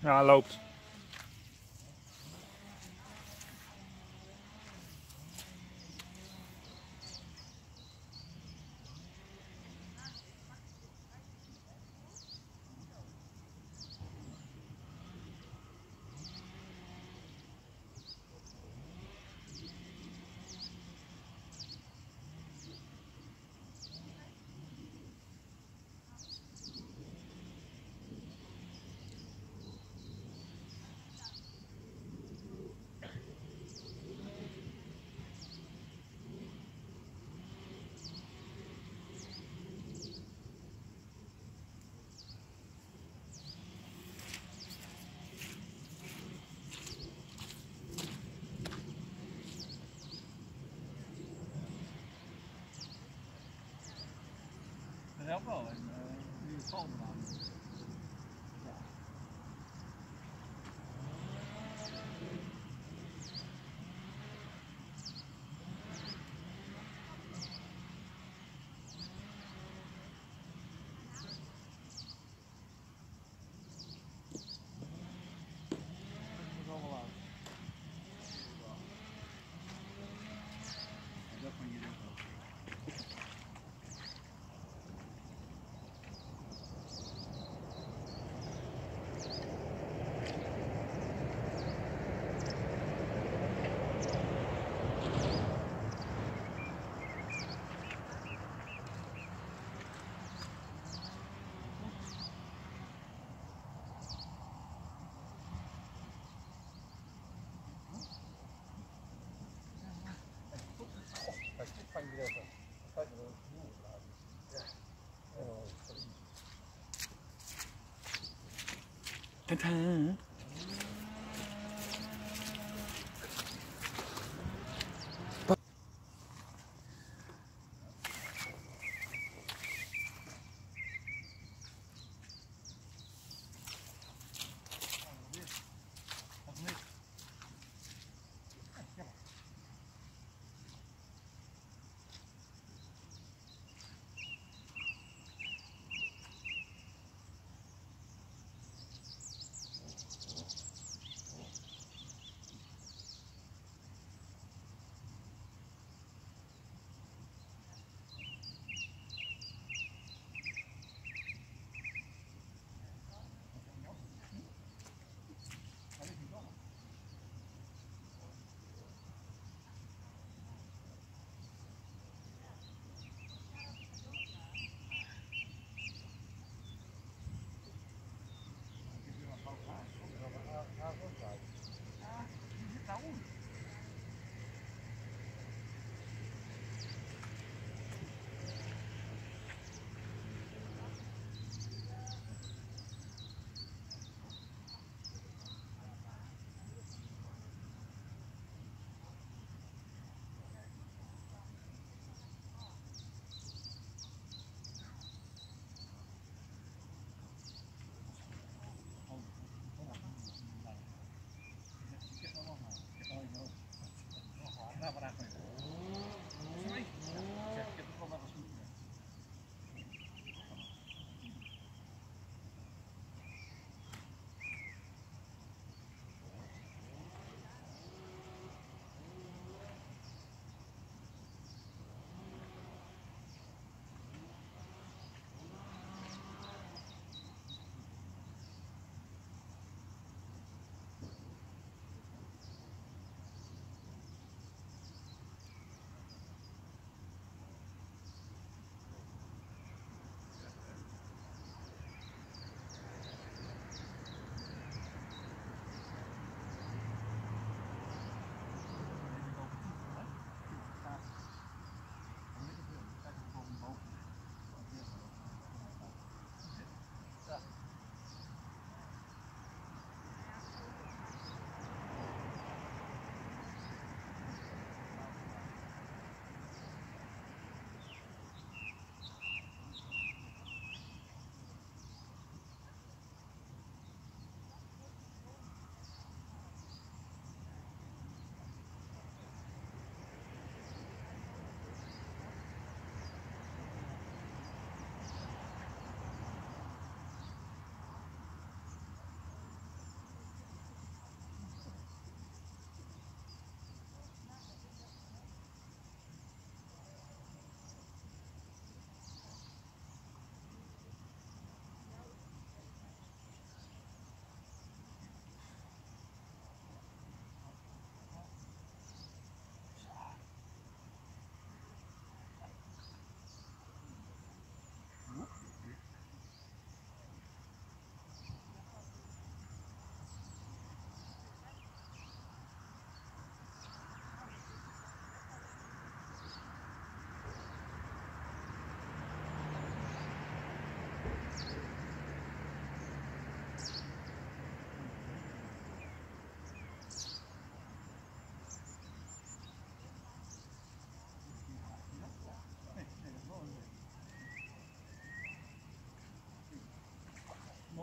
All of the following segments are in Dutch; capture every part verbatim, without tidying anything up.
Ja, loopt. Dat helpt wel, en uh, nu valt het aan. Ja. Dat moet allemaal uit. Dat van jullie ook. Van je even. Kijk maar. Ja. Tada.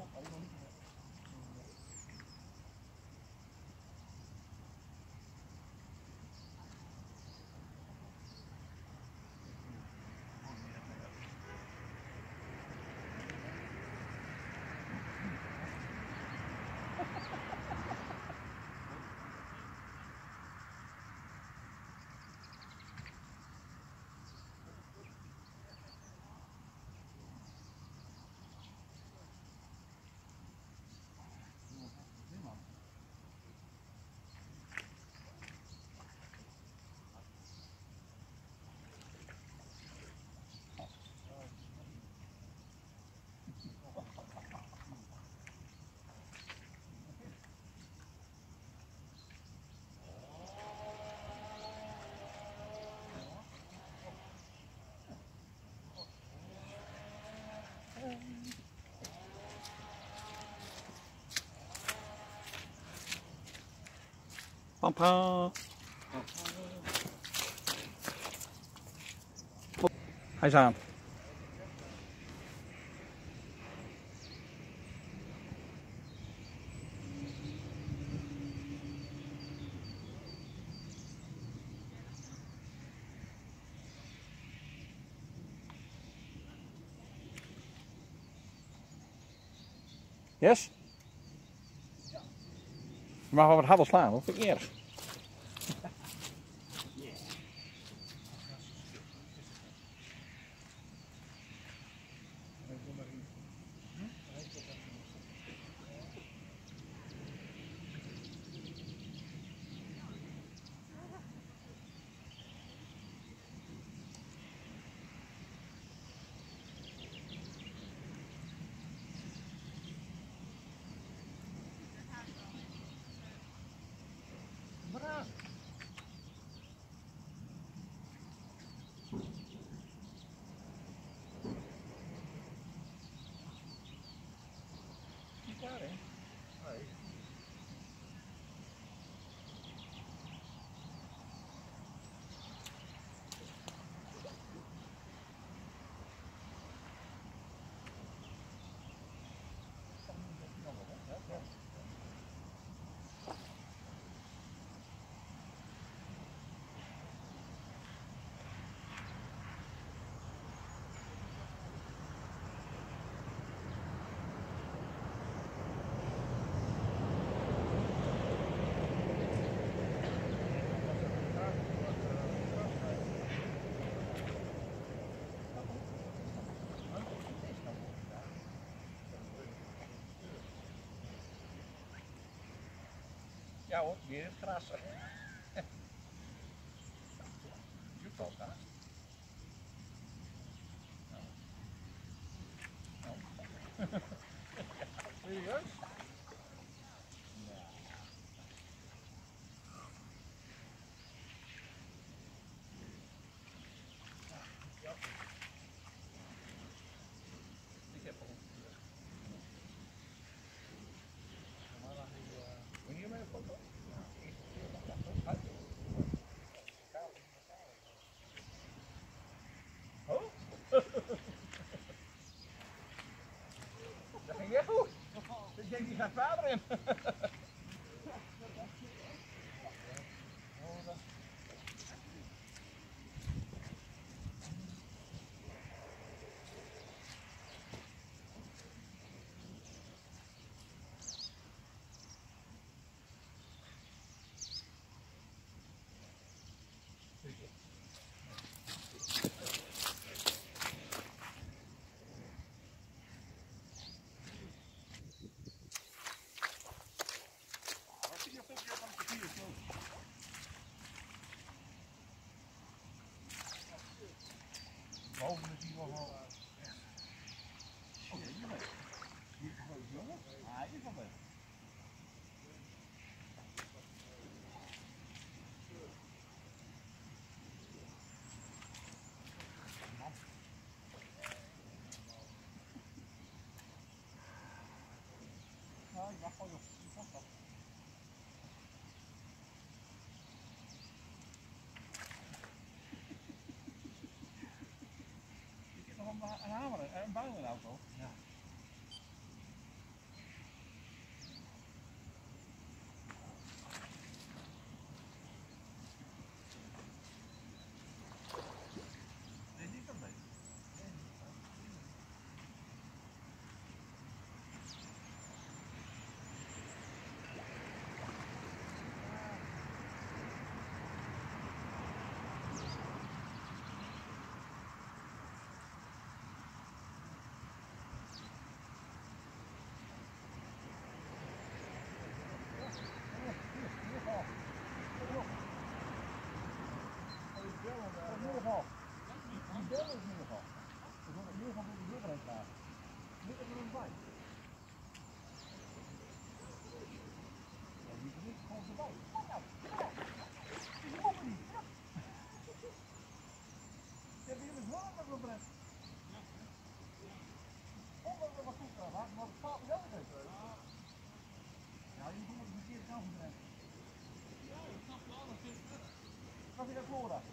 Papa. Hij is aan. Yes? Je mag wel wat harder slaan, dat vind ik niet erg. Ja hoor, weer het gras. Zoek al staan. Serieus? Ik heb al. Wil je hiermee een foto? Oh? Dat ging echt goed. Ik denk die gaat vader in. Boven is hier wel wel. Oké, hier weg. Hier is een jongen. Ah, hij is al weg. Nou, ik mag gewoon op. Ik mag dat. Een hamer, een bouw in de auto. Ja. Flora.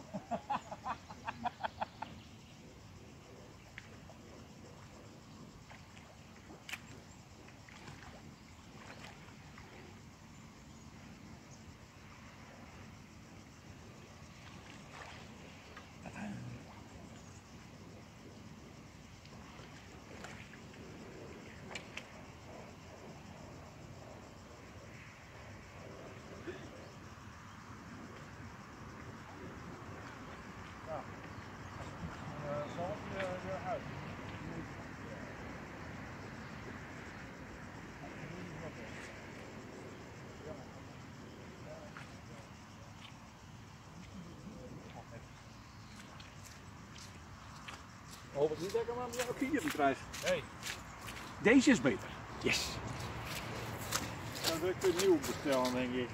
Hoop het niet dat ik hem aan jouw kieren krijg. Nee. Deze is beter. Yes. Dan wil ik een nieuw bestellen, denk ik.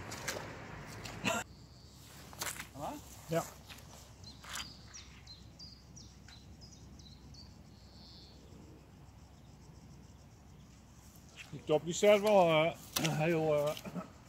Ja. Die top die staat wel uh, heel... Uh,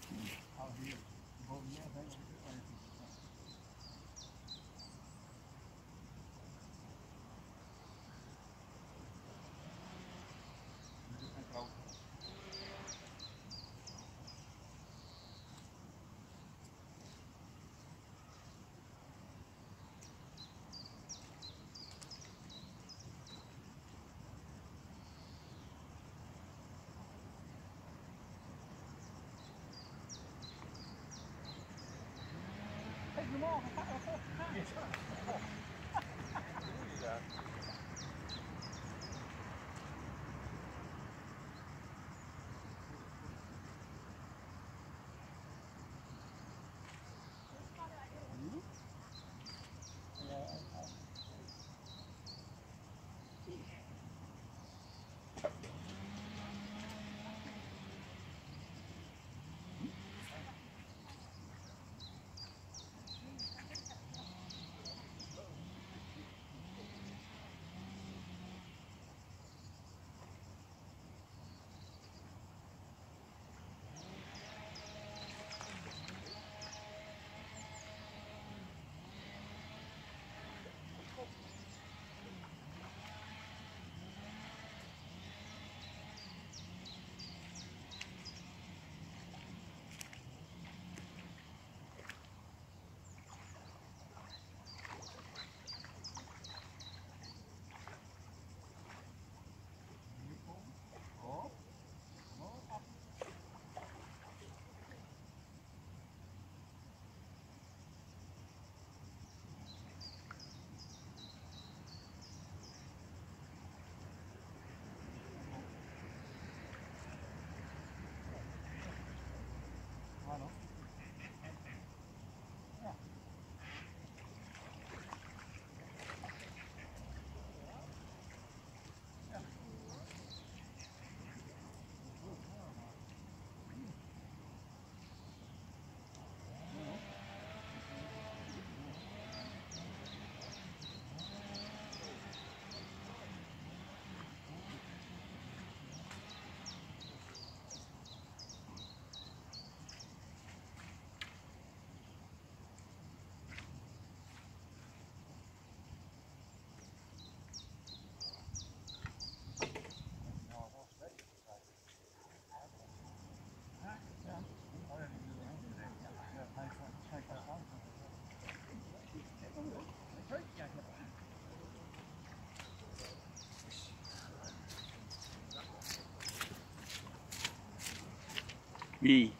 Wie?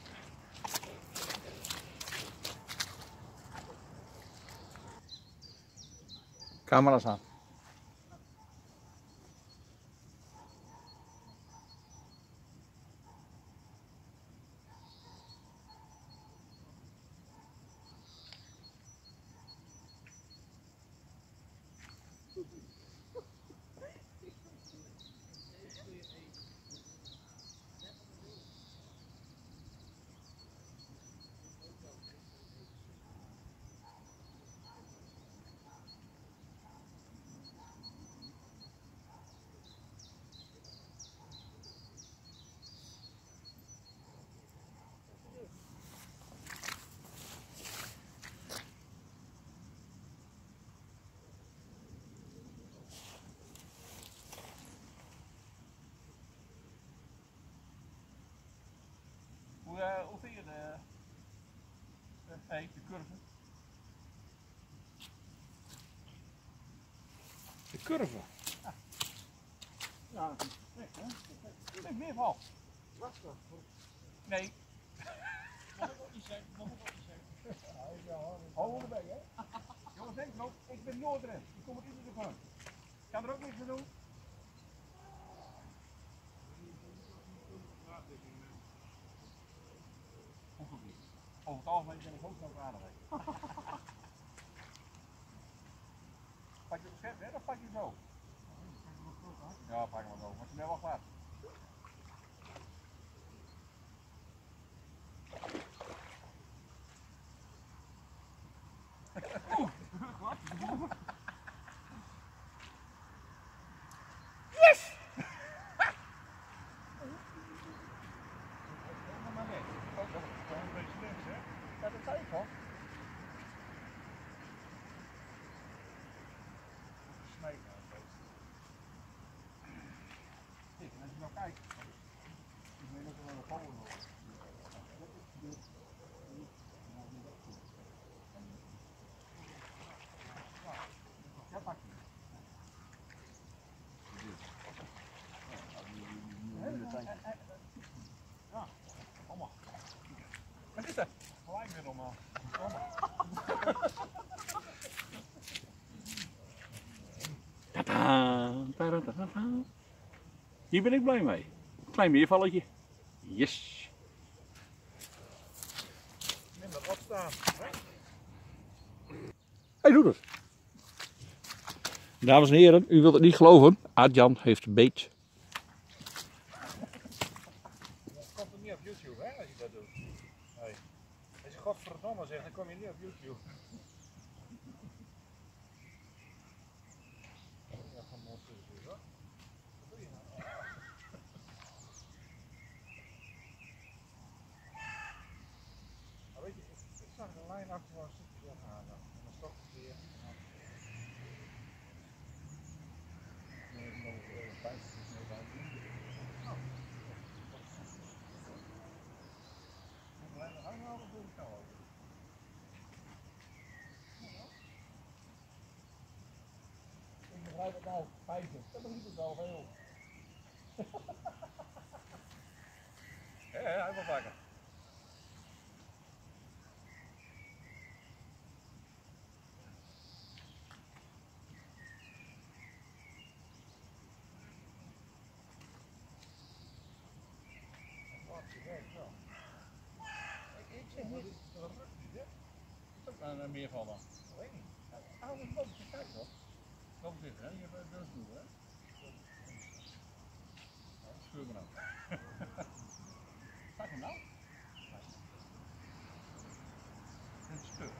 Camera's aan. hoe vind je de, de, hey, de curve? De curve. Ja, dat is perfect, hè? Er is meer van. Lastig. Nee. Dat moet ook niet zeggen. Dat moet ook niet zeggen. Hou erbij, hè? Jongens, denk erop, ik ben Noordrent. Ik kom er iedere van. Ik kan er ook niks aan doen. Hoeft ook niet. Over het algemeen ben ik ook zo aardig. Pak je op scherp, hè? Dan pak je zo. Ja, pak hem zo. Maar snel wel klaar. Yes! Kom maar weg. Oh, dat is gewoon een beetje links, hè? Ja, dat zei ik toch? Snijden aan het beest. Kijk, en als je nou kijkt, ik weet dat er wel een polen nog. Ja, pak je. Ja, allemaal. Wat is dat? Gelijk weer normaal. Tadaa, tadaa. Hier ben ik blij mee. Klein meervalletje. Yes. Minder opstaan. Hij doet het. Dames en heren, u wilt het niet geloven. Adjan heeft een beet. Dat komt er niet op YouTube, hè, als je dat doet. Nee. Als je godverdomme zegt, dan kom je niet op YouTube. Ja, van monsters dus, hoor. Wat doe je nou? Maar weet je, ik, ik zag de lijn achter wel een stukje weggaan. En dan stopt het weer. Nee, nog vijftig is nog bij. Ik begrijp het nou, feitje. Dat begrijp ik wel veel. Ja, ja, hij wil pakken. Wat je werkt wel. Ik zeg niet. Dat lukt niet, hè? Is ook een meer van dan? Dat weet ik niet. Hou eens boven, kijk toch? Loop zitten, hè? Je hebt een snoer, hè? Scheur me nou. Pak hem nou? Dit is stuk.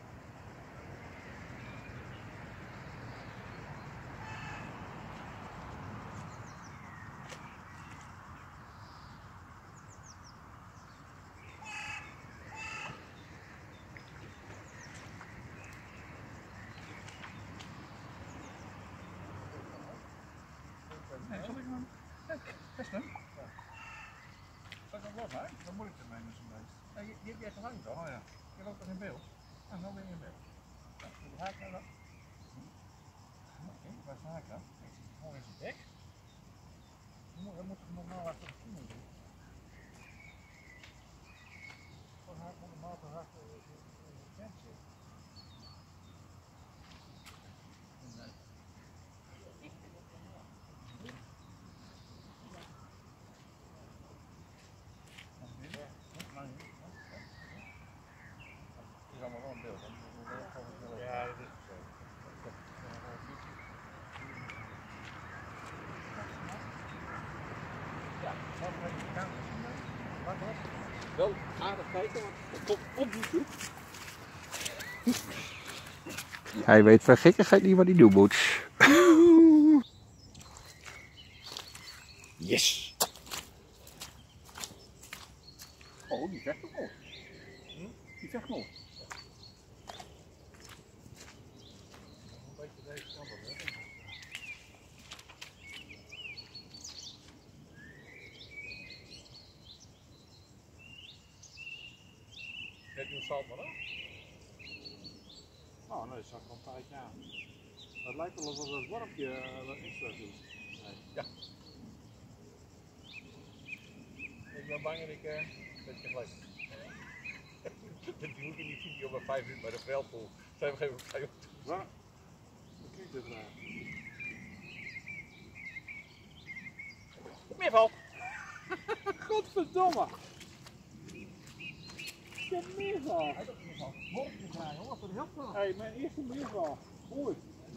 Nee, zal ik hem? Kijk, test hem. Zal ik hem los, hè? Dan moet ik ermee met zo'n beest. Ja, je, je hebt jij gelijk toch? Oh ja. Je loopt toch in beeld? Nou, nou ben je in beeld. Ja, hoe haak nou dan? Oké, waar is de haak dan? Ik zit gewoon in zijn bek. Dan moet, dan moet ik normaal achter de schoenen doen. Zo'n haak moet normaal te hard in de tent zitten. Het is allemaal wel een beeld. Hè? Ja, dat is zo. Ja, wat heb je gedaan? Wat was het? Wel aardig kijken, want het komt op YouTube. Hij weet van gekkigheid niet wat hij doen moet. Yes. Oh, die vecht ook mooi. Hm? Die vecht mooi. Een beetje deze kant op, hè? Kijk, doe salt maar af. Oh nee, dat zag ik al een tijdje aan. Het lijkt wel alsof het wormpje uh, wat extra doet. Nee. Ja. Ik ben bang dat ik uh, dat ik gelijk. Dat doe ik in die video bij vijf minuten bij de veldpool. Zijn we geen vijf op. Wat? Kijk dit naar. Meerval! Godverdomme! Ik heb meerval! Hij heeft ook meerval. Wormpje draaien hoor, voor de helft van. Hé, mijn eerste meerval. Ooit.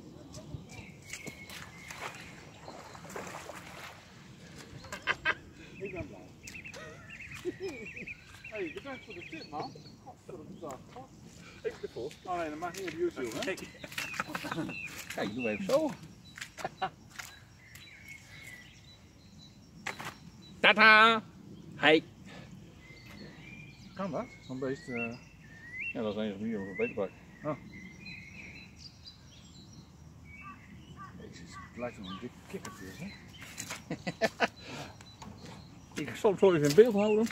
Ik ben blij. Hé, hey, bedankt voor de tip man. Godverdomme. Ik ben vol. Oh nee, dat mag niet op YouTube hè. Kijk, doe even zo. Tata! Hey! Kan dat? Zo'n beest. Uh... Ja, dat is een manier om een beter pakken. Oh. Jezus, het lijkt wel een dikke kikkervis hè. Ik zal hem zo even in beeld houden.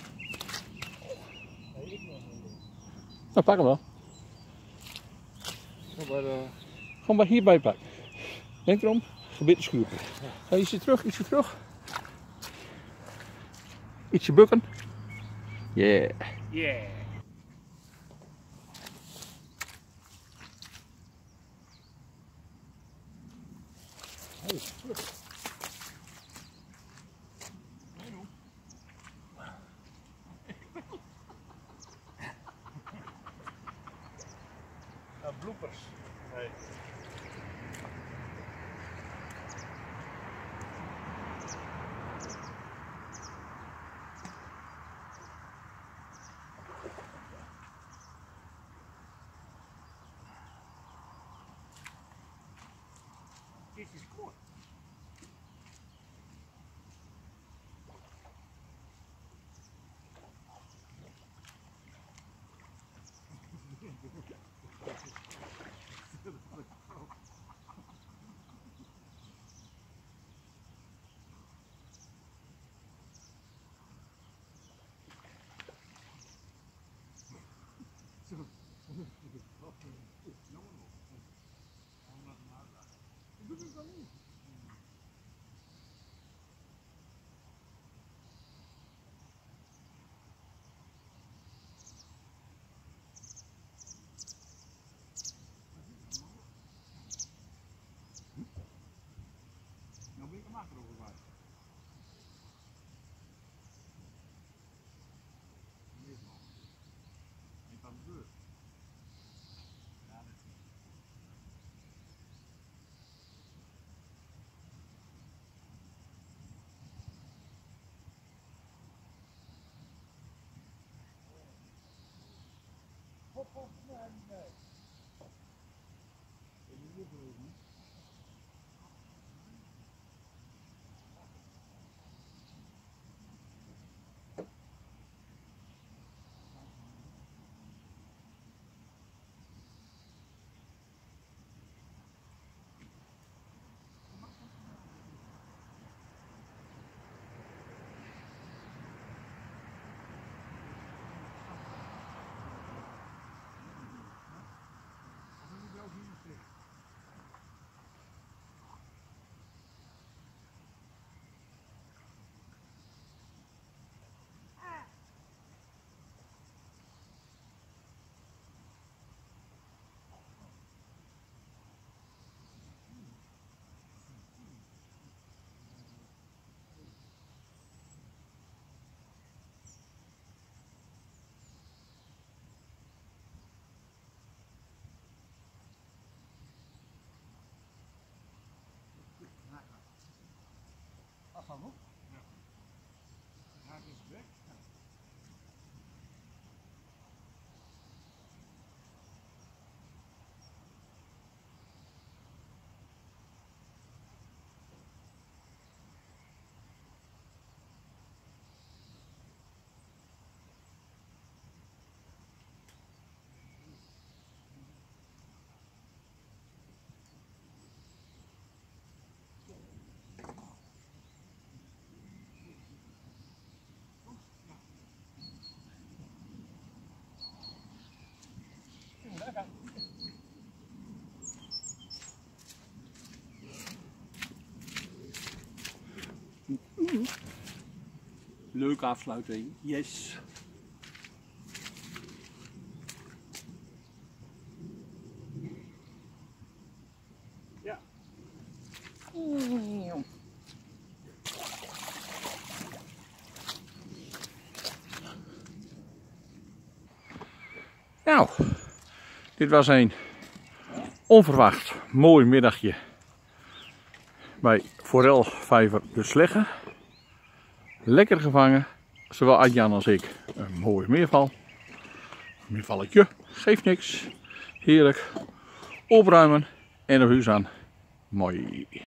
Nou, pak hem wel. Zo bij de... Gewoon maar hierbij pakken. Denk erom, probeer te schuren. Ga ietsje terug, ietsje terug. Ietsje bukken. Yeah. Yeah. Hey, terug. Uh, bloopers. Nee. Dit is kort. Nou ben ik hem achterover bij. Ik kan de deur. Ja, dat is niet. Hop, hop, nee, nee. Ik moet hier blijven. Afgaan op. Ja. Haak is weg. Ja. Leuke afsluiting. Yes. Ja. Nou, dit was een onverwacht mooi middagje bij forelvijver De Slegge. Lekker gevangen, zowel Adjan als ik. Een mooi meerval. Meervalletje, geeft niks. Heerlijk. Opruimen en naar huis aan. Mooi.